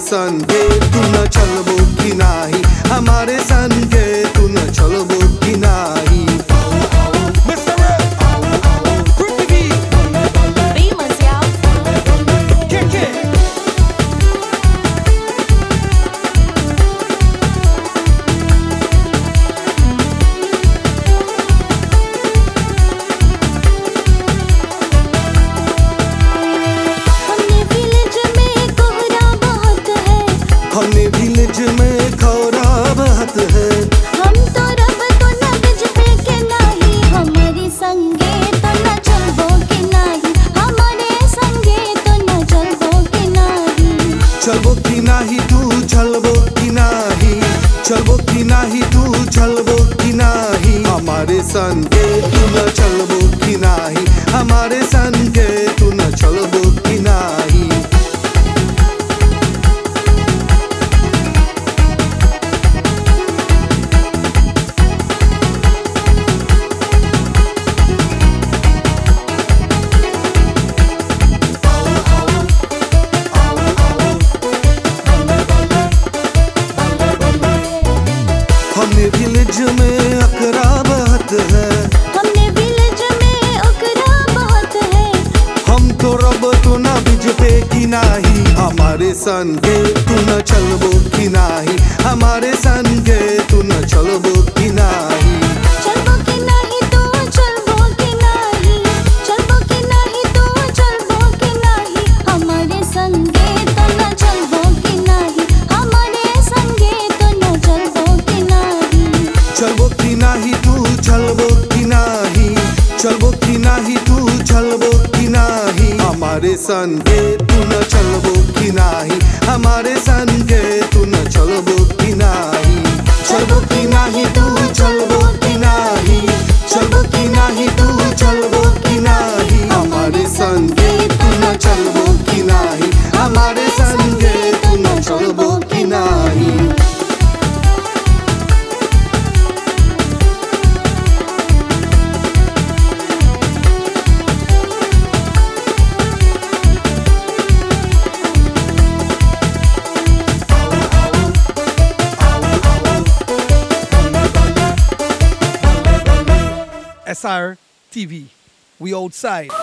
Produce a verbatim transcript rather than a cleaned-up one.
संगे तू न चलबो कि नाही, हमारे संगे तू न चलबो कि नाही। हमने विलेज में खौरा बहत है, हम तो रब तो न बिज पे के नाही, हमारे संगे तो न चलबो के नाही, हमारे संगे तो न चलबो के नाही। चलबो कि नाही तू चलबो कि नाही, चलबो कि नाही तू चलबो कि नाही, हमारे संगे तू न चलबो कि नाही, हमारे संगे तू न चलबो कि नाही। हमने विलेज में अकरा बहत है, हमने विलेज में अकरा बहत है, हम तो रब तो न बिज पे कि नाही, हमारे संगे तू न चलबो कि नाही, हमारे संगे तू न चलबो कि नाही। चलबो कि नाही तू चलबो कि नाही, चलबो कि नाही तू चलबो कि नाही, हमारे संगे तो न चलबो कि नाही, हमारे संगे तो न चलबो कि नाही। चलबो कि नाही तू चलबो कि नाही, चलबो कि नाही तू चलबो कि नाही, हमारे संगे तू न चलबो कि नाही, हमारे संगे तू न चलबो कि नाही। चलबो कि नाही तू चलबो कि नाही, चलबो कि नाही तू चलबो कि नाही, हमारे संगे तू न चलबो कि नाही, हमारे संगे तू न चलबो कि नाही। S R T V, we outside.